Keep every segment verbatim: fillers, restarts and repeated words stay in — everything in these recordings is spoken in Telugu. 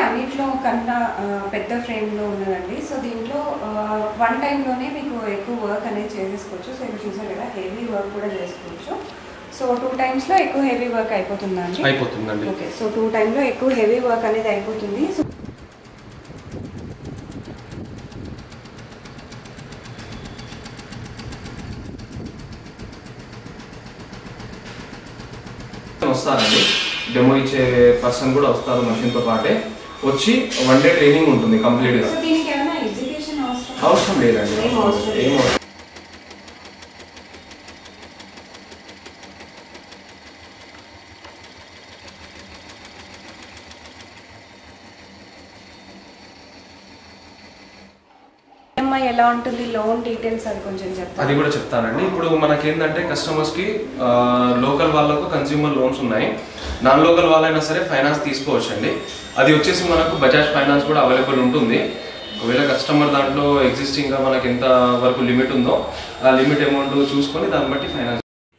అన్నిట్లో కన్నా పెద్ద ఫ్రేమ్లో ఉన్నదండి. సో దీంట్లో వన్ టైంలోనే మీకు ఎక్కువ వర్క్ అనేది చేసేసుకోవచ్చు. సో ఇక్కడ చూసారు కదా, హెవీ వర్క్ కూడా చేసుకోవచ్చు. సో టూ టైమ్స్లో ఎక్కువ హెవీ వర్క్ అయిపోతుందండి అయిపోతుందండి ఓకే. సో టూ టైంలో ఎక్కువ హెవీ వర్క్ అనేది అయిపోతుంది. సో వస్తారండి, డెమో ఇచ్చే పర్సన్ కూడా వస్తారు మషిన్తో పాటే వచ్చి వన్ డే ట్రైనింగ్ ఉంటుంది కంప్లీట్గా. అవసరం లేదండి, ఏం అవసరం. ఈఎంఐ ఎలా ఉంటుంది, లోన్ డీటెయిల్స్ అది కొంచెం చెప్తాను. అది కూడా చెప్తానండి. ఇప్పుడు మనకేంటంటే కస్టమర్స్కి లోకల్ వాళ్ళకు కన్స్యూమర్ లోన్స్ ఉన్నాయి, నాన్ లోకల్ వాళ్ళైనా సరే ఫైనాన్స్ తీసుకోవచ్చు అండి. అది వచ్చేసి మనకు బజాజ్ ఫైనాన్స్ కూడా అవైలబుల్ ఉంటుంది. ఒకవేళ కస్టమర్ దాంట్లో ఎగ్జిస్టింగ్గా మనకి ఎంత వరకు లిమిట్ ఉందో ఆ లిమిట్ అమౌంట్ చూసుకొని దాన్ని బట్టి finance.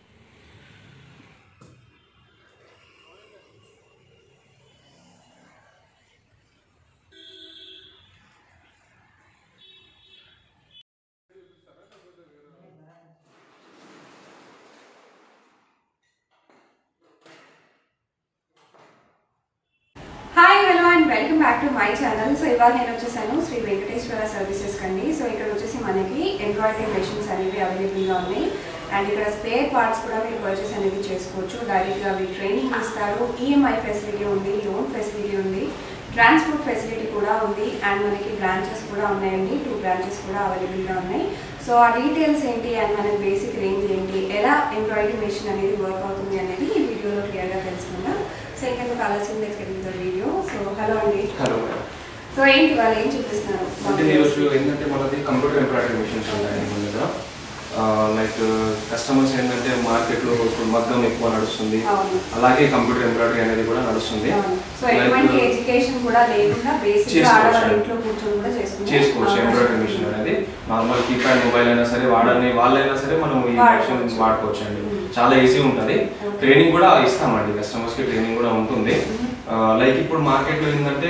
Hi hello and welcome back to my channel. So ఇవాళ నేను వచ్చేసాను శ్రీ వెంకటేశ్వర సర్వీసెస్ కండి. సో ఇక్కడ వచ్చేసి మనకి ఎంబ్రాయిడరీ మెషిన్స్ అనేవి అవైలబుల్గా ఉన్నాయి అండ్ ఇక్కడ స్పేర్ పార్ట్స్ కూడా మీరు పర్చేస్ అనేది చేసుకోవచ్చు. డైరెక్ట్గా అవి ట్రైనింగ్ ఇస్తారు, ఈఎంఐ ఫెసిలిటీ ఉంది, లోన్ ఫెసిలిటీ ఉంది, ట్రాన్స్పోర్ట్ ఫెసిలిటీ కూడా ఉంది అండ్ మనకి బ్రాంచెస్ కూడా ఉన్నాయండి. టూ బ్రాంచెస్ కూడా అవైలబుల్గా ఉన్నాయి. సో ఆ డీటెయిల్స్ ఏంటి అండ్ మనకి బేసిక్ రేంజ్ ఏంటి, ఎలా ఎంబ్రాయిడరీ మెషిన్ అనేది వర్క్ అవుతుంది అనేది ఈ వీడియోలో క్లియర్గా తెలుసుకుందాం. సో ఇంకెందుకు ఆలస్యం తీసుకెళ్తుంది వీడియో. సో హలో అండి. హలో. సో ఏంటి వాళ్ళు ఏం చూపిస్తున్నారు అంటే ఈరోజు ఏంటంటే మనది కంప్యూటర్ ఎంబ్రాయిడరీ మెషిన్స్ ఉంటాయి మన దగ్గర. లైక్ కస్టమర్స్ ఏంటంటే మార్కెట్లో ఇప్పుడు మగ్గం ఎక్కువ నడుస్తుంది, అలాగే కంప్యూటర్ ఎంబ్రాయిడరీ అనేది కూడా నడుస్తుంది. చేసుకోవచ్చు ఎంబ్రాయిడరీ మిషన్ అనేది. నార్మల్ కీప్యాడ్ మొబైల్ అయినా సరే వాడని వాళ్ళైనా సరే మనం ఈ మిషన్ వాడుకోవచ్చు అండి. చాలా ఈజీ ఉంటుంది. ట్రైనింగ్ కూడా ఇస్తామండి, కస్టమర్స్కి ట్రైనింగ్ కూడా ఉంటుంది. లైక్ ఇప్పుడు మార్కెట్లో ఏంటంటే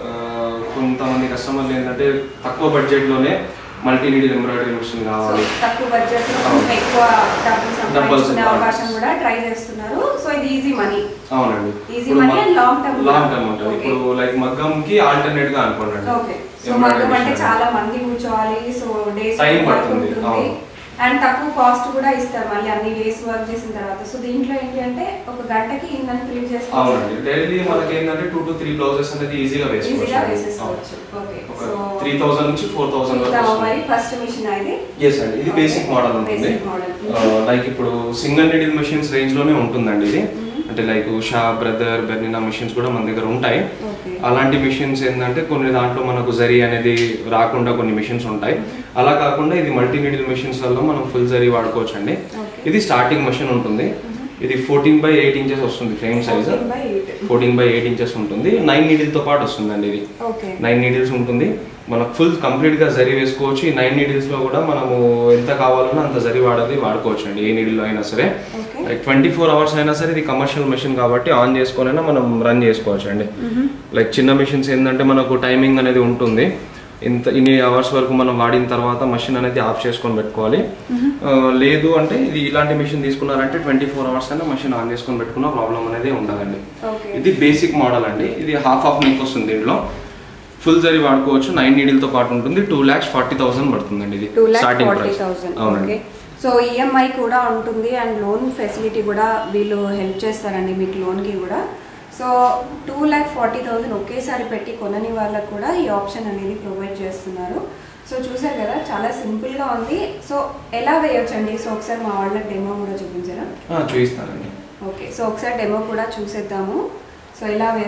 కొంతమంది కస్టమర్లు ఏంటంటే తక్కువ బడ్జెట్లోనే మల్టీ నీడిల్ ఎంబ్రాయిడరీ మిషన్ కావాలి, తక్కువ బడ్జెట్ లో ఎక్కువ డబ్బులు సంపాదించే అవకాశం కూడా ట్రై చేస్తున్నారు. సో ఇది ఈజీ మనీ. అవునండి, easy money and long term long term ఉంటుంది. ఇప్పుడు లైక్ మగ్గం కి ఆల్టర్నేట్ గా అనుకోండి. ఓకే. సో మగ్గం అంటే చాలా మంది కూర్చోవాలి, సో డేస్ టైం పడుతుంది అండ్ తక్కువ కాస్ట్ కూడా ఇస్తారు మళ్ళీ అన్ని డేస్ వర్క్ చేసిన తర్వాత. సో దీంట్లో ఏంటి అంటే ఒక గంటకి ఇందని ప్రింట్ చేసుకోవచ్చు. అవునండి, డైలీ మనకి ఏంటంటే టూ టు త్రీ బ్లౌజెస్ అనేది ఈజీగా వేసుకోవచ్చు. ఓకే. సో త్రీ థౌసండ్ నుంచి ఫోర్ థౌసండ్ వరకు. మరి ఫస్ట్ మిషన్ ఇది ఎస్ అండి, ఇది బేసిక్ మోడల్ ఉంటుంది. లైక్ ఇప్పుడు సింగిల్ నీడిల్ మెషిన్స్ రేంజ్ లోనే ఉంటుందండి ఇది. అంటే like Usha, Brother, Bernina machines కూడా మన దగ్గర ఉంటాయి. అలాంటి మిషన్స్ ఏంటంటే కొన్ని దాంట్లో మనకు జరీ అనేది రాకుండా కొన్ని మిషన్స్ ఉంటాయి. అలా కాకుండా ఇది మల్టీ నీడిల్ మిషన్స్ వల్ల మనం ఫుల్ జరీ వాడుకోవచ్చు అండి. ఇది స్టార్టింగ్ మిషన్ ఉంటుంది. ఇది ఫోర్టీన్ బై ఎయిట్ ఇంచెస్ వస్తుంది frame size. Fourteen by eight inches ఉంటుంది. నైన్ నీడిల్ తో పాటు వస్తుందండి. ఇది నైన్ నీడిల్స్ ఉంటుంది. మనకు ఫుల్ కంప్లీట్ గా జరీ వేసుకోవచ్చు. ఈ నైన్ నీడిల్స్ లో కూడా మనము ఎంత కావాలన్నా అంత జరీ వాడేది వాడుకోవచ్చు అండి, ఏ నీడిల్ లో అయినా సరే. లైక్ ట్వంటీ ఫోర్ అవర్స్ అయినా సరే ఇది కమర్షియల్ మెషిన్ కాబట్టి ఆన్ చేసుకునైనా మనం రన్ చేసుకోవచ్చు అండి. లైక్ చిన్న మెషిన్స్ ఏంటంటే మనకు టైమింగ్ అనేది ఉంటుంది, ఇంత ఇన్ని అవర్స్ వరకు మనం వాడిన తర్వాత మెషిన్ అనేది ఆఫ్ చేసుకొని పెట్టుకోవాలి. లేదు అంటే ఇది ఇలాంటి మెషిన్ తీసుకున్నారంటే ట్వంటీ ఫోర్ అవర్స్ అయినా మెషిన్ ఆన్ చేసుకొని పెట్టుకున్న ప్రాబ్లం అనేది ఉండదండి. ఇది బేసిక్ మోడల్ అండి. ఇది హాఫ్ ఆఫ్ నెక్ వస్తుంది, దీంట్లో ఫుల్ జరీ వాడుకోవచ్చు. నైన్ నీడిల్ తో పాటు ఉంటుంది. టూ లాక్స్ ఫార్టీ థౌసండ్ పడుతుందండి ఇది స్టార్టింగ్ ప్రైస్. అవునండి. సో ఈఎంఐ కూడా ఉంటుంది అండ్ లోన్ ఫెసిలిటీ కూడా వీళ్ళు హెల్ప్ చేస్తారండి మీకు లోన్కి కూడా. So two lakh forty thousand ఒకేసారి పెట్టి కొనని వాళ్ళకు కూడా ఈ ఆప్షన్ అనేది ప్రొవైడ్ చేస్తున్నారు. సో చూసారు కదా, చాలా సింపుల్గా ఉంది. సో ఎలా వేయొచ్చండి? సో ఒకసారి మా వాళ్ళకి డెమో కూడా చూపించారా? చూపిస్తానండి. ఓకే. సో ఒకసారి డెమో కూడా చూసేద్దాము. సో ఎలా వే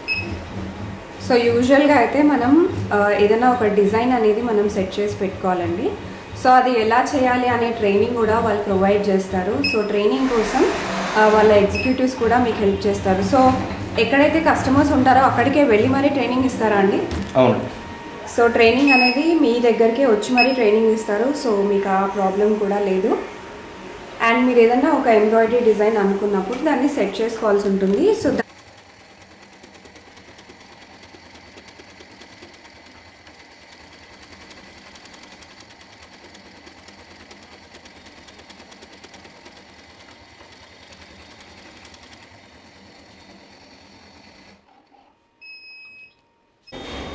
సో యూజువల్గా అయితే మనం ఏదైనా ఒక డిజైన్ అనేది మనం సెట్ చేసి పెట్టుకోవాలండి. సో అది ఎలా చేయాలి అనే ట్రైనింగ్ కూడా వాళ్ళు ప్రొవైడ్ చేస్తారు. సో ట్రైనింగ్ కోసం వాళ్ళ ఎగ్జిక్యూటివ్స్ కూడా మీకు హెల్ప్ చేస్తారు. సో ఎక్కడైతే కస్టమర్స్ ఉంటారో అక్కడికే వెళ్ళి మరీ ట్రైనింగ్ ఇస్తారా అండి? అవును. సో ట్రైనింగ్ అనేది మీ దగ్గరికే వచ్చి మరీ ట్రైనింగ్ ఇస్తారు. సో మీకు ఆ ప్రాబ్లం కూడా లేదు. అండ్ మీరు ఏదైనా ఒక ఎంబ్రాయిడరీ డిజైన్ అనుకున్నప్పుడు దాన్ని సెట్ చేసుకోవాల్సి ఉంటుంది. సో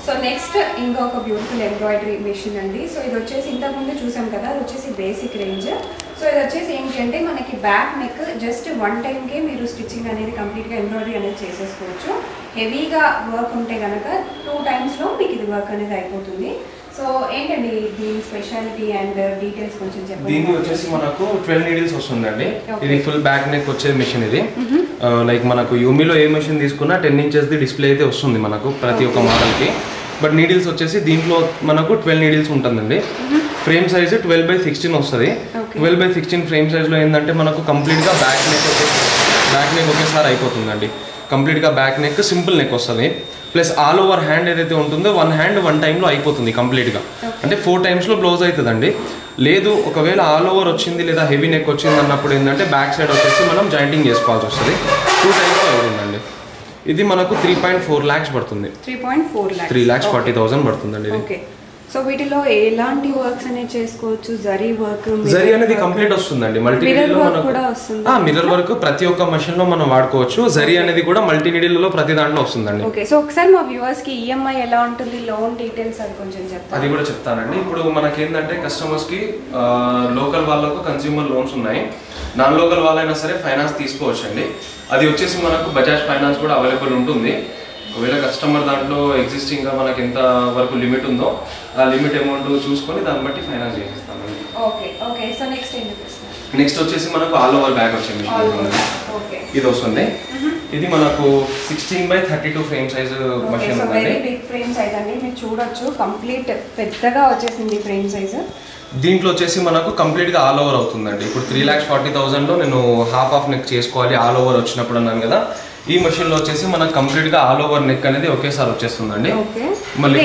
సో నెక్స్ట్ ఇంకొక బ్యూటిఫుల్ ఎంబ్రాయిడరీ మెషిన్ అండి. సో ఇది వచ్చేసి ఇంతకుముందు చూసాం కదా, అది వచ్చేసి బేసిక్ రేంజ్. సో ఇది వచ్చేసి ఏంటి అంటే మనకి బ్యాక్ నెక్ జస్ట్ వన్ టైంకే మీరు స్టిచ్చింగ్ అనేది కంప్లీట్గా ఎంబ్రాయిడరీ అనేది చేసేసుకోవచ్చు. హెవీగా వర్క్ ఉంటే కనుక టూ టైమ్స్లో మీకు ఇది వర్క్ అనేది అయిపోతుంది. సో ఏంటండి దీని స్పెషాలిటీ అండ్ డీటెయిల్స్ కొంచెం చెప్పండి. దీనికి వచ్చేసి మనకు ట్వెల్వ్ నీడిల్స్ వస్తుందండి. ఇది ఫుల్ బ్యాక్ నెక్ వచ్చే మెషిన్ ఇది. లైక్ మనకు యూమీలో ఏ మెషిన్ తీసుకున్నా టెన్ ఇంచెస్ ది డిస్ప్లే అయితే వస్తుంది మనకు ప్రతి ఒక్క మోడల్కి. బట్ నీడిల్స్ వచ్చేసి దీంట్లో మనకు ట్వెల్వ్ నీడిల్స్ ఉంటుందండి. Frame size twelve by sixteen వస్తుంది. ట్వెల్వ్ బై సిక్స్టీన్ ఫ్రేమ్ సైజ్లో ఏంటంటే మనకు కంప్లీట్గా బ్యాక్ నెక్ బ్యాక్ నెక్ ఒకేసారి అయిపోతుందండి. కంప్లీట్గా బ్యాక్ నెక్ సింపుల్ నెక్ వస్తుంది. ప్లస్ ఆల్ ఓవర్ హ్యాండ్ ఏదైతే ఉంటుందో వన్ హ్యాండ్ వన్ టైంలో అయిపోతుంది కంప్లీట్గా. అంటే ఫోర్ టైమ్స్లో బ్లౌజ్ అవుతుందండి. లేదు ఒకవేళ ఆల్ ఓవర్ వచ్చింది లేదా హెవీ నెక్ వచ్చింది అన్నప్పుడు ఏంటంటే బ్యాక్ సైడ్ వచ్చేసి మనం జాయింటింగ్ చేసుకోవాల్సి వస్తుంది. టూ టైమ్స్లో అవుతుందండి. ఇది మనకు త్రీ పాయింట్ ఫోర్ ల్యాక్స్ పడుతుంది. Three point four lakhs three lakhs forty thousand పడుతుందండి ఇది. ఓకే. సో వీటిలో ఎలాంటి వర్క్స్ అనేది చేసుకోవచ్చు? జరీ వర్క్ జరీ అనేది కంప్లీట్ వస్తుందండి. మల్టీ నీడిల్లో మనకు మిర్రర్ వర్క్ ప్రతి ఒక్క మెషిన్ లో మనం వాడుకోవచ్చు. జరీ అనేది కూడా మల్టీ నీడిల్లో ప్రతి దాంట్లో వస్తుందండి. ఓకే. సో ఒకసారి మా వ్యూవర్స్ కి ఈఎంఐ ఎలా ఉంటుంది, లోన్ డీటెయిల్స్ అది కొంచెం చెప్తాను. అది కూడా చెప్తానండి. ఇప్పుడు మనకి ఏంటంటే కస్టమర్స్ కి లోకల్ వాళ్ళకు కన్స్యూమర్ లోన్స్ ఉన్నాయి. నాన్ లోకల్ వాళ్ళైనా సరే ఫైనాన్స్ తీసుకోవచ్చు అండి. అది వచ్చేసి మనకు బజాజ్ ఫైనాన్స్ కూడా అవైలబుల్ ఉంటుంది. ఒకవేళ కస్టమర్ దాంట్లో ఎగ్జిస్టింగ్గా మనకి ఎంత వరకు లిమిట్ ఉందో ఆ లిమిట్ అమౌంట్ చూసుకొని దాన్ని బట్టి ఫైనాన్స్ చేసిస్తామండి. Okay okay. సో నెక్స్ట్ ఏం చూపిస్తారు? నెక్స్ట్ వచ్చేసి మనకు ఆల్ ఓవర్ బ్యాగ్ వచ్చే మెషిన్ ఇది వస్తుంది. ఇది మనకు sixteen by thirty two frame size machine ఉంది. వెరీ బిగ్ ఫ్రేమ్ సైజ్ అండి, మీరు చూడొచ్చు కంప్లీట్ పెద్దగా వచ్చేసింది ఫ్రేమ్ సైజ్. దీంట్లో వచ్చేసి మనకు కంప్లీట్గా ఆల్ ఓవర్ అవుతుందండి. ఇప్పుడు త్రీ ల్యాక్స్ ఫార్టీ థౌసండ్లో నేను హాఫ్ ఆఫ్ నెక్ చేసుకోవాలి ఆల్ ఓవర్ వచ్చినప్పుడు అన్నాను కదా. ఈ మెషిన్ లో వచ్చేసి మనకు కంప్లీట్ గా ఆల్ ఓవర్ నెక్ అనేది ఒకేసారి వచ్చేస్తుందండి. మళ్ళీ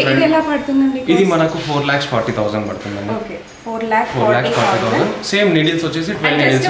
ఇది మనకు ఫోర్ లాక్స్ ఫార్టీ థౌసండ్ పడుతుందండి. Four lakhs forty thousand. Same needles వచ్చేసి twelve needles.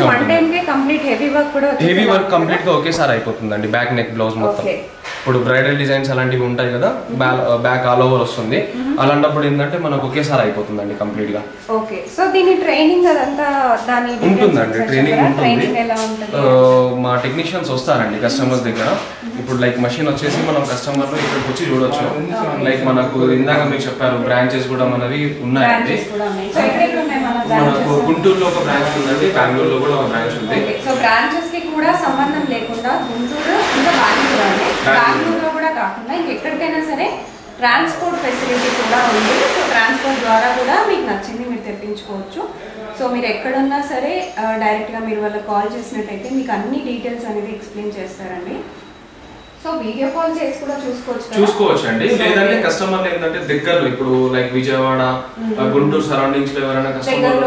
Heavy work complete గా ఒకేసారి అయిపోతుందండి. బ్యాక్ నెక్ బ్లౌజ్ మొత్తం. ఇప్పుడు బ్రైడల్ డిజైన్స్ అలాంటివి ఉంటాయి కదా, బ్యాక్ ఆల్ ఓవర్ వస్తుంది. అలాంటప్పుడు ఏంటంటే మనకు ఒకేసారి అయిపోతుందండి కంప్లీట్ గా. ఓకే. సో దీని ట్రైనింగ్ అదంతా దాని ఉంటుందండి. ట్రైనింగ్ ఉంటుంది. మా టెక్నీషియన్స్ వస్తారండి కస్టమర్స్ దగ్గర. ఇప్పుడు లైక్ మెషిన్ వచ్చేసి మనం కస్టమర్ ఇక్కడికి వచ్చి చూడొచ్చు. లైక్ మనకు ఇందాక మీకు చెప్పారు బ్రాంచెస్ కూడా మనవి ఉన్నాయండి. మనకు గుంటూరులో ఒక బ్రాంచ్ ఉందండి, బెంగళూరులో కూడా ఒక బ్రాంచ్ ఉంది. సో బ్రాంచెస్ కి కూడా సంబంధం లేకుండా గుంటూరు ఇంకా బెంగళూరులో కూడా కాకుండా ఇంకెక్కడికైనా సరే ట్రాన్స్పోర్ట్ ఫెసిలిటీ కూడా ఉంది. సో ట్రాన్స్పోర్ట్ ద్వారా కూడా మీకు నచ్చింది మీరు తెప్పించుకోవచ్చు. సో మీరు ఎక్కడున్నా సరే డైరెక్ట్గా మీరు వాళ్ళకి కాల్ చేసినట్టయితే మీకు అన్ని డీటెయిల్స్ అనేది ఎక్స్ప్లెయిన్ చేస్తారండి. సో వీడియో కాల్ చేసి కూడా చూసుకోవచ్చు చూసుకోవచ్చు అండి. లేదంటే కస్టమర్లు ఏంటంటే దగ్గరలో ఇప్పుడు లైక్ విజయవాడ గుంటూరు సరౌండింగ్స్ లో ఎవరైనా కస్టమర్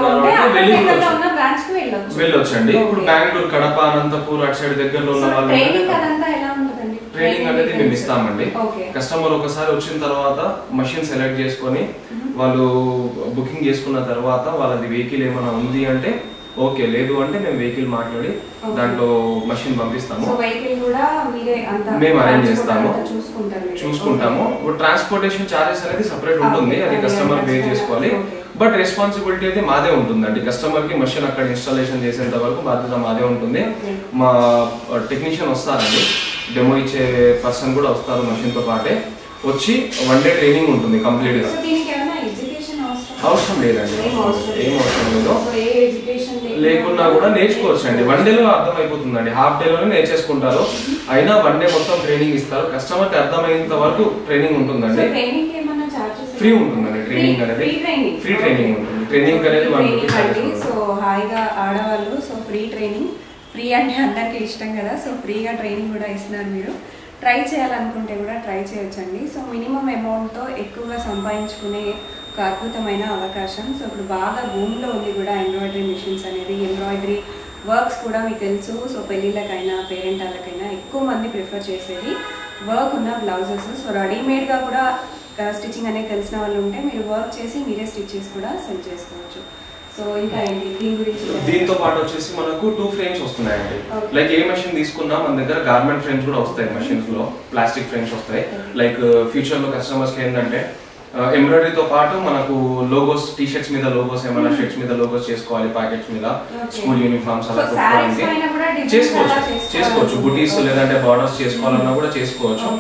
వెళ్ళొచ్చు అండి. ఇప్పుడు బెంగళూరు, కడప, అనంతపూర్ అటు సైడ్ దగ్గరలో ఉన్న వాళ్ళు ట్రైనింగ్ అనేది మేము ఇస్తామండి. కస్టమర్ ఒకసారి వచ్చిన తర్వాత మషిన్ సెలెక్ట్ చేసుకొని వాళ్ళు బుకింగ్ చేసుకున్న తర్వాత వాళ్ళది వెహికల్ ఏమైనా ఉంది అంటే ఓకే, లేదు అంటే మేము వెహికల్ మాట్లాడి దాంట్లో మషిన్ పంపిస్తాము. మేము అరేంజ్ చేస్తాము, చూసుకుంటాము. ట్రాన్స్పోర్టేషన్ చార్జెస్ అనేది సపరేట్ ఉంటుంది, అది కస్టమర్ పే చేసుకోవాలి. బట్ రెస్పాన్సిబిలిటీ అయితే మాదే ఉంటుందండి. కస్టమర్ కి మషిన్ అక్కడ ఇన్స్టాలేషన్ చేసేంత వరకు బాధ్యత మాదే ఉంటుంది. మా టెక్నీషియన్ వస్తారండి, డెమో ఇచ్చే పర్సన్ కూడా వస్తారు మషిన్ తో పాటే. వచ్చి వన్ డే ట్రైనింగ్ ఉంటుంది కంప్లీట్ గా. అవసరం లేదండి, ఏం అవసరం లేదు. లేకున్నా కూడా నేర్చుకోవచ్చు అండి. వన్ డేలో అర్థం అయిపోతుందండి. హాఫ్ డేలోనే నేర్చేసుకుంటారు. అయినా వన్ డే మొత్తం ట్రైనింగ్ ఇస్తారు. కస్టమర్ కి అర్థమైనంత వరకు ట్రైనింగ్ ఉంటుందండి. ఫ్రీ ఉంటుందండి ట్రైనింగ్ అనేది. ఫ్రీ ట్రైనింగ్ ఉంటుంది. ట్రైనింగ్ అనేది వన్ సో హాయిగా ఆడవాళ్ళు సో ఫ్రీ ట్రైనింగ్. ఫ్రీ అంటే అందరికీ ఇష్టం కదా, సో ఫ్రీగా ట్రైనింగ్ కూడా ఇస్తున్నారు. మీరు ట్రై చేయాలనుకుంటే కూడా ట్రై చేయొచ్చండి. సో మినిమం అమౌంట్తో ఎక్కువగా సంపాదించుకునే ఒక అద్భుతమైన అవకాశం. సో ఇప్పుడు బాగా భూమిలో ఉంది కూడా ఎంబ్రాయిడరీ మిషన్స్ అనేది. ఎంబ్రాయిడరీ వర్క్స్ కూడా మీకు తెలుసు. సో పెళ్ళిళ్ళకైనా పేరెంట్ వాళ్ళకైనా ఎక్కువ మంది ప్రిఫర్ చేసేది వర్క్ ఉన్న బ్లౌజెస్. సో రెడీమేడ్గా కూడా స్టిచ్చింగ్ అనేది తెలిసిన వాళ్ళు ఉంటే మీరు వర్క్ చేసి మీరే స్టిచ్ చేసి కూడా సెల్ చేసుకోవచ్చు. సో ఇంకా ఏంటి దీని గురించి? దీంతో పాటు వచ్చేసి మనకు టూ ఫ్రేమ్స్ వస్తున్నాయండి. లైక్ ఏ మెషిన్ తీసుకున్నా మన దగ్గర గార్మెంట్ ఫ్రేమ్స్ కూడా వస్తాయి. మెషిన్స్ లో ప్లాస్టిక్ ఫ్రేమ్స్ వస్తాయి. లైక్ ఫ్యూచర్ లో కస్టమర్స్ కి ఏంటంటే ఎంబ్రాయిడరీతో పాటు మనకు లోగోస్, టీ షర్ట్స్ మీద లోగోస్, ఏమైనా షర్ట్స్ మీద లోగోస్ చేసుకోవాలి, ప్యాకెట్స్ మీద, స్కూల్ యూనిఫామ్స్ అలా కుట్టుకోవడానికి చేసుకోవచ్చు చేసుకోవచ్చు బుటీస్ లేదంటే బార్డర్స్ చేసుకోవాలన్నా కూడా చేసుకోవచ్చు.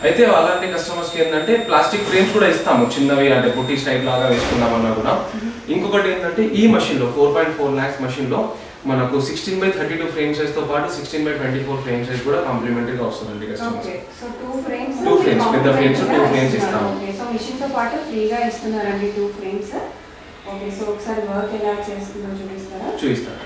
అయితే అలాంటి కస్టమర్స్ కి ఏంటంటే ప్లాస్టిక్ ఫ్రేమ్స్ కూడా ఇస్తాము, చిన్నవి అంటే బుటీస్ టైప్ లాగా వేసుకుందామన్నా కూడా. ఇంకొకటి ఏంటంటే ఈ మషిన్ లో four point four lakhs machine లో మనకు sixteen by thirty two frame size తో పాటు sixteen by twenty four frame size కూడా కాంప్లిమెంటరీ గా వస్తుందండి customers. So two frames two frames పెద్ద ఫ్రేమ్స్ టూ ఫ్రేమ్స్ ఇస్తాము. సో మిషన్ తో పాటు ఫ్రీగా ఇస్తున్నారండి టూ ఫ్రేమ్స్. ఓకే, సో ఒకసారి వర్క్ ఎలా చేస్తుందో చూపిస్తారా? చూపిస్తారండి.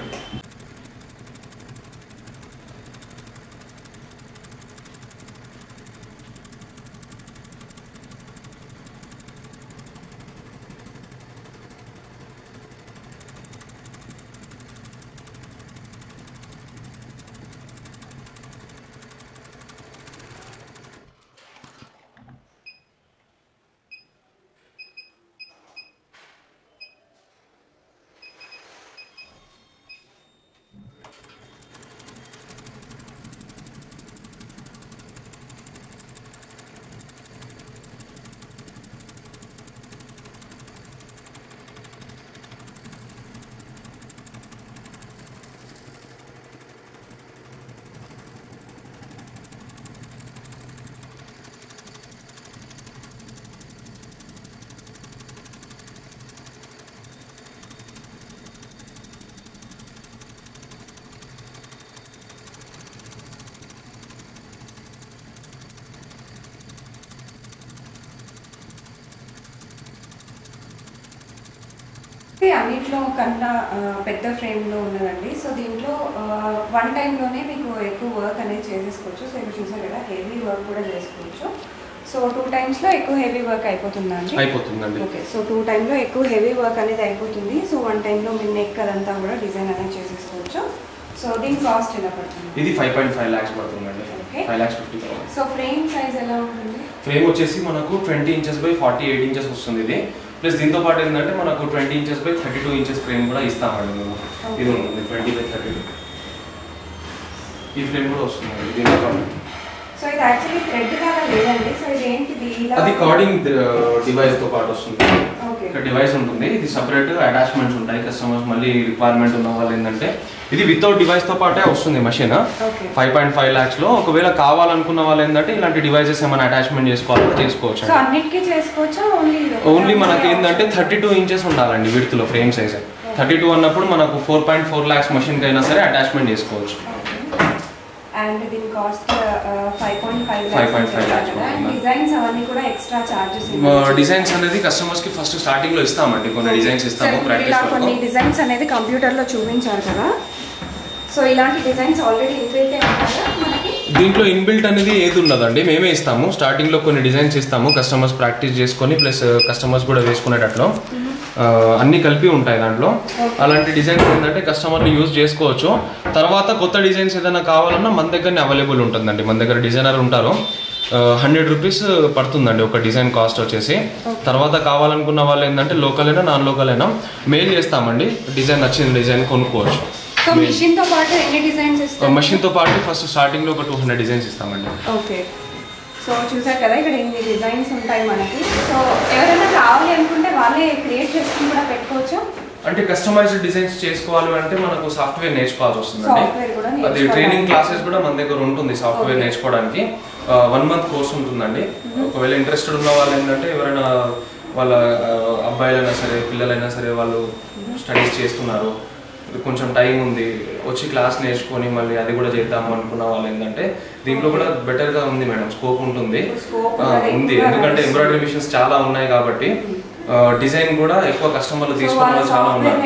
అన్నిట్లో కన్నా పెద్ద ఫ్రేమ్లో ఉన్నదండి. సో దీంట్లో వన్ టైంలోనే మీకు ఎక్కువ వర్క్ అనేది చేసేసుకోవచ్చు. సో ఇక్కడ చూసారు కదా, హెవీ వర్క్ కూడా చేసుకోవచ్చు. సో టూ టైమ్స్లో ఎక్కువ హెవీ వర్క్ అయిపోతుందండి అయిపోతుందండి ఓకే, సో టూ టైంలో ఎక్కువ హెవీ వర్క్ అనేది అయిపోతుంది. సో వన్ టైంలో మీ నెక్ అదంతా కూడా డిజైన్ అనేది చేసేసుకోవచ్చు. సో దీని కాస్ట్ ఎలా పడుతుంది? ఇది ఫైవ్ పాయింట్ ఫైవ్ లాక్స్ పడుతుందండి. Five lakhs fifty thousand. So frame size ఎలా ఉంటుంది? ఫ్రేమ్ వచ్చేసి మనకు twenty inches by forty eight inches వస్తుంది ఇది. ప్లస్ దీంతో పాటు ఏంటంటే మనకు twenty inches by thirty two inches frame కూడా ఇస్తామండి మేము. ఇది ఉంటుంది ట్వంటీ బై థర్టీ టూ ఈ ఫ్రేమ్ కూడా వస్తుంది దీంతో పాటు. సో ఇది యాక్చువల్లీ థ్రెడ్ లాగా లేదండి. సో ఇది ఏంటిది? అది కార్డింగ్ డివైస్ తో పాటు వస్తుంది. ఓకే, ఇక్కడ డివైస్ ఉంటుంది, ఇది సెపరేట్ అటాచ్మెంట్స్ ఉంటాయి. కస్టమర్స్ మళ్ళీ రిక్వైర్మెంట్ ఉన్న వాళ్ళు ఏంటంటే ఇది వితౌట్ డివైస్ తో పాటే వస్తుంది machine. Five point five lakhs లో ఒకవేళ కావాలనుకున్న వాళ్ళు ఏంటంటే ఇలాంటి డివైసెస్ ఏమైనా అటాచ్మెంట్ చేసుకోవాలంటే చేసుకోవచ్చు. సో అన్నిటికీ చేసుకోవచ్చా? ఓన్లీ ఓన్లీ మనకి ఏంటంటే థర్టీ టూ ఇంచెస్ ఉండాలండి విడ్త్ లో ఫ్రేమ్ సైజ్. థర్టీ టూ అన్నప్పుడు మనకు four point four lakhs machine కైనా సరే అటాచ్మెంట్ చేసుకోవచ్చు. అండ్ దీని cost five point five five point five lakhs. Designs అవన్నీ కూడా ఎక్స్ట్రా చార్జెస్. డిజైన్స్ అనేది కస్టమర్స్ కి ఫస్ట్ స్టార్టింగ్ లో ఇస్తామండి, కొన్ని డిజైన్స్ ఇస్తాము ప్రాక్టీస్ లో. కొన్ని డిజైన్స్ అనేది కంప్యూటర్ లో చూపించారు కదా, సో ఇలాంటి డిజైన్స్ ఆల్రెడీ ఇన్బిల్ట్ ఉంటాయా మనకి? దీంట్లో ఇన్బిల్ట్ అనేది ఏది ఉండదండి, మేమే ఇస్తాము. స్టార్టింగ్ లో కొన్ని డిజైన్స్ ఇస్తాము, కస్టమర్స్ ప్రాక్టీస్ చేసుకొని ప్లస్ కస్టమర్స్ కూడా వేసుకునేటట్లు అన్ని కలిపి ఉంటాయి దాంట్లో. అలాంటి డిజైన్స్ ఏంటంటే కస్టమర్లు యూజ్ చేసుకోవచ్చు. తర్వాత కొత్త డిజైన్స్ ఏదైనా కావాలన్నా మన దగ్గరనే అవైలబుల్ ఉంటుందండి. మన దగ్గర డిజైనర్ ఉంటారు, హండ్రెడ్ రూపీస్ పడుతుందండి ఒక డిజైన్ కాస్ట్ వచ్చేసి. తర్వాత కావాలనుకున్న వాళ్ళు ఏంటంటే లోకల్ అయినా నాన్ లోకల్ అయినా మెయిల్ చేస్తామండి, డిజైన్ నచ్చిన డిజైన్ కొనుక్కోవచ్చు. మెషిన్ తో పాటు ఎన్ని డిజైన్స్ ఇస్తాం? మెషిన్ తో పాటు ఫస్ట్ స్టార్టింగ్ లో ఒక టూ హండ్రెడ్ డిజైన్స్ ఇస్తామండి. ఓకే, సో చూసారు కదా ఇక్కడ ఇన్ని డిజైన్స్ ఉంటాయి మనకి. సో ఎవరైనా కావాలి అనుకుంటే వాళ్ళే క్రియేట్ చేసుకుని కూడా పెట్టుకోవచ్చు. అంటే కస్టమైజ్డ్ డిజైన్స్ చేసుకోవాలి అంటే మనకు సాఫ్ట్వేర్ నేర్చుకోవాల్సి వస్తుందండి. అది ట్రైనింగ్ క్లాసెస్ కూడా మన దగ్గర ఉంటుంది సాఫ్ట్వేర్ నేర్చుకోవడానికి. వన్ మంత్ కోర్స్ ఉంటుందండి. ఒకవేళ ఇంట్రెస్టెడ్ ఉన్న వాళ్ళు ఏంటంటే ఎవరైనా వాళ్ళ అబ్బాయిలైనా సరే పిల్లలైనా సరే వాళ్ళు స్టడీస్ చేస్తున్నారు, కొంచెం టైం ఉంది, వచ్చి క్లాస్ నేర్చుకొని మళ్ళీ అది కూడా చేద్దాము అనుకున్న వాళ్ళు ఏంటంటే దీంట్లో కూడా బెటర్ గా ఉంది మేడం, స్కోప్ ఉంటుంది ఉంది. ఎందుకంటే ఎంబ్రాయిడరీ మిషన్స్ చాలా ఉన్నాయి కాబట్టి డిజైన్ కూడా ఎక్కువ కస్టమర్లు తీసుకున్న వాళ్ళు చాలా ఉన్నారు.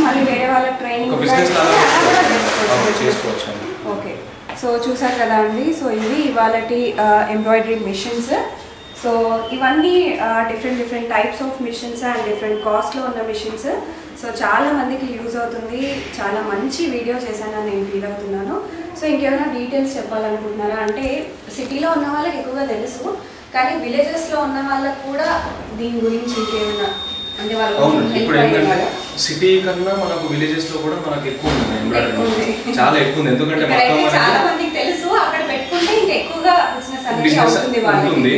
ఒక బిజినెస్ లాగా చేసుకోవచ్చు అండి. ఓకే, సో చూసారు కదా అండి. సో ఇవి ఇవాళటి ఎంబ్రాయిడరీ మిషన్స్. సో ఇవన్నీ different different types of machines and different కాస్ట్లో ఉన్న మిషన్స్. సో చాలా మందికి యూజ్ అవుతుంది, చాలా మంచి వీడియో చేశానని నేను ఫీల్ అవుతున్నాను. సో ఇంకేమైనా డీటెయిల్స్ చెప్పాలనుకుంటున్నారా? అంటే సిటీలో ఉన్న వాళ్ళకి ఎక్కువగా తెలుసు, కానీ విలేజెస్లో ఉన్న వాళ్ళకి కూడా దీని గురించి ఇంకేమైనా అంటే వాళ్ళు ఇప్పుడు ఏంటంటే సిటీ కన్నా మనకు విలేజెస్ లో కూడా మనకు ఎక్కువ ఉంది ఎంబ్రాయిడరీ, చాలా ఎక్కువ ఉంది. ఎందుకంటే చాలా మందికి తెలుసు, అక్కడ పెట్టుకుంటే ఇంకా ఎక్కువగా బిజినెస్ అనేది అవుతుంది వాళ్ళకి.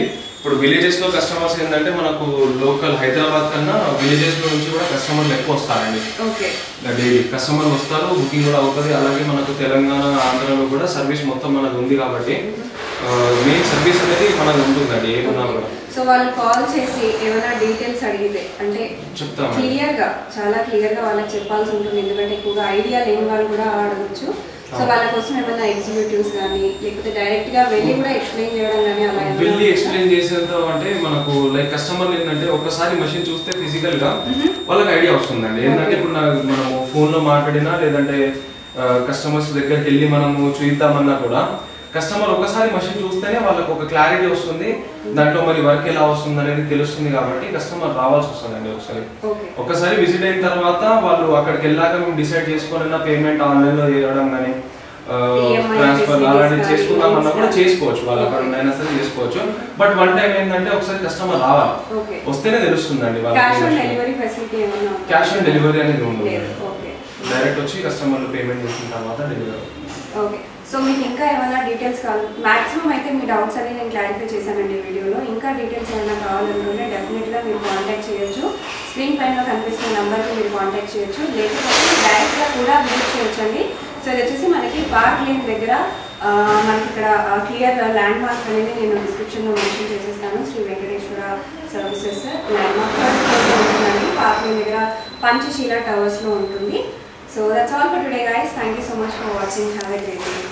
ఇప్పుడు విలేజెస్ లో కస్టమర్స్ ఏంటంటే మనకు లోకల్ హైదరాబాద్ కన్నా విలేజెస్ లో నుంచి కూడా కస్టమర్లు ఎక్కువ వస్తారండి. డైలీ కస్టమర్లు వస్తారు, బుకింగ్ కూడా అవుతుంది. అలాగే మనకు తెలంగాణ ఆంధ్రలో కూడా సర్వీస్ మొత్తం మనకు ఉంది కాబట్టి మెయిన్ సర్వీస్ అనేది మనకు ఉంటుందండి ఏమన్నా కూడా. సో వాళ్ళు కాల్ చేసి ఏమైనా డీటెయిల్స్ అడిగితే అంటే చెప్తాం క్లియర్ గా, చాలా క్లియర్ గా వాళ్ళకి చెప్పాల్సి ఉంటుంది. ఎందుకంటే ఎక్కువగా ఐడియా లేని వాళ్ళు కూడా అడగచ్చు. సో వాళ్ళ కోసం ఏమైనా ఎగ్జిక్యూటివ్స్ కానీ లేకపోతే డైరెక్ట్ గా వెళ్ళి కూడా ఎక్స్ప్లెయిన్ చేయడం కానీ అలా వెళ్ళి ఎక్స్ప్లెయిన్ చేసేంత అంటే మనకు లైక్ కస్టమర్ ఏంటంటే ఒకసారి మెషిన్ చూస్తే ఫిజికల్ గా వాళ్ళకి ఐడియా వస్తుందండి. ఏంటంటే ఇప్పుడు మనము ఫోన్ లో మాట్లాడినా లేదంటే కస్టమర్స్ దగ్గరికి వెళ్ళి మనము చూద్దామన్నా కూడా కస్టమర్ ఒకసారి మెషిన్ చూస్తేనే వాళ్ళకి ఒక క్లారిటీ వస్తుంది, దాంట్లో మరి వర్క్ ఎలా వస్తుంది అనేది తెలుస్తుంది. కాబట్టి కస్టమర్ రావాల్సి వస్తుందండి ఒకసారి. ఒకసారి విజిట్ అయిన తర్వాత వాళ్ళు అక్కడికి వెళ్ళాక మేము డిసైడ్ చేసుకున్న పేమెంట్ ఆన్లైన్ లో చేయడం కానీ ట్రాన్స్ఫర్ అలాంటివి చేసుకుందామన్నా కూడా చేసుకోవచ్చు, వాళ్ళు అక్కడ అయినా సరే చేసుకోవచ్చు. బట్ వన్ టైం ఏంటంటే ఒకసారి కస్టమర్ రావాలి, వస్తేనే తెలుస్తుందండి వాళ్ళకి. క్యాష్ ఆన్ డెలివరీ అనేది ఉండదు, డైరెక్ట్ వచ్చి కస్టమర్లు పేమెంట్ చేసిన తర్వాత డెలివరీ. ఓకే, సో మీకు ఇంకా ఏమైనా డీటెయిల్స్ కావాలి, మాక్సిమం అయితే మీ డౌట్స్ అన్ని నేను క్లారిఫై చేశానండి వీడియోలో. ఇంకా డీటెయిల్స్ ఏమైనా కావాలనుకుంటే డెఫినెట్గా మీరు కాంటాక్ట్ చేయొచ్చు. స్క్రీన్ పైన కనిపిస్తున్న నెంబర్కి మీరు కాంటాక్ట్ చేయొచ్చు, లేకపోతే డైరెక్ట్గా కూడా విజిట్ చేయొచ్చు అండి. సో ఇది వచ్చేసి మనకి పార్క్ లేన్ దగ్గర మనకి ఇక్కడ క్లియర్ ల్యాండ్ మార్క్ అనేది నేను డిస్క్రిప్షన్లో మెన్షన్ చేసేస్తాను. Shri Venkateswara services landmark ఉంటుందండి, పార్క్ లేన్ దగ్గర పంచశీల టవర్స్లో ఉంటుంది. So that's all for today guys. Thank you so much for watching. Have a great day.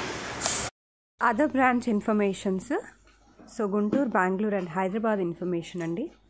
Other branch informations. So Guntur, Bangalore and Hyderabad information andi.